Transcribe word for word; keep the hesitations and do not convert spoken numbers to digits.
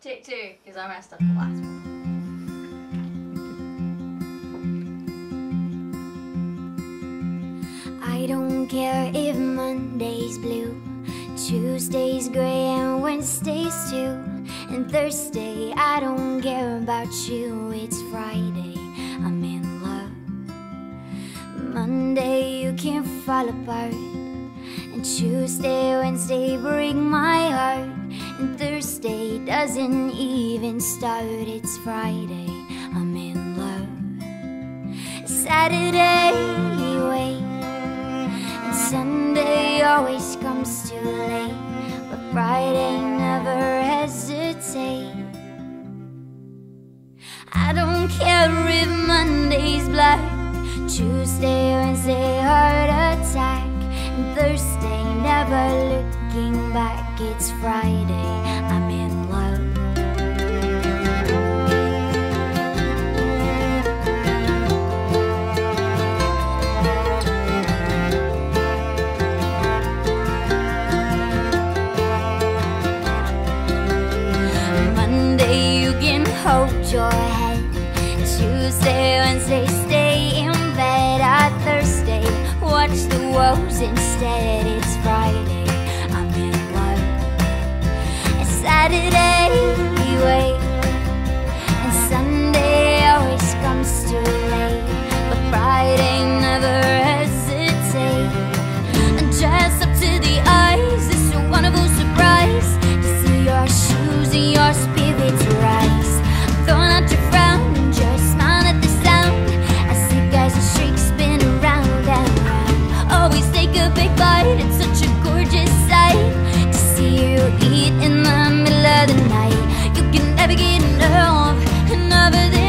Take two, because I messed up the last one. I don't care if Monday's blue, Tuesday's grey and Wednesday's too, and Thursday I don't care about you. It's Friday, I'm in love. Monday you can fall apart, and Tuesday, Wednesday break my heart, and Thursday doesn't even start. It's Friday, I'm in love. Saturday wait, and Sunday always comes too late, but Friday never hesitate. I don't care if Monday's black, Tuesday, Wednesday heart attack, and Thursday never looking back. It's Friday, I'm in love. Monday you can hold your head, Tuesday, Wednesday stay in bed. On Thursday watch the woes instead. It's Friday, I'm in love. And Saturday wait, and Sunday always comes too late, but Friday never hesitate. And dress up to the eyes, it's a wonderful surprise to see your shoes and your spirits rise. Throwing out your frown and just smile at the sound, as the guys and shrieks spin around and round. Always take a big bite, it's such a gorgeous sight to see you eat in the middle of the night. You can never get enough, enough of this.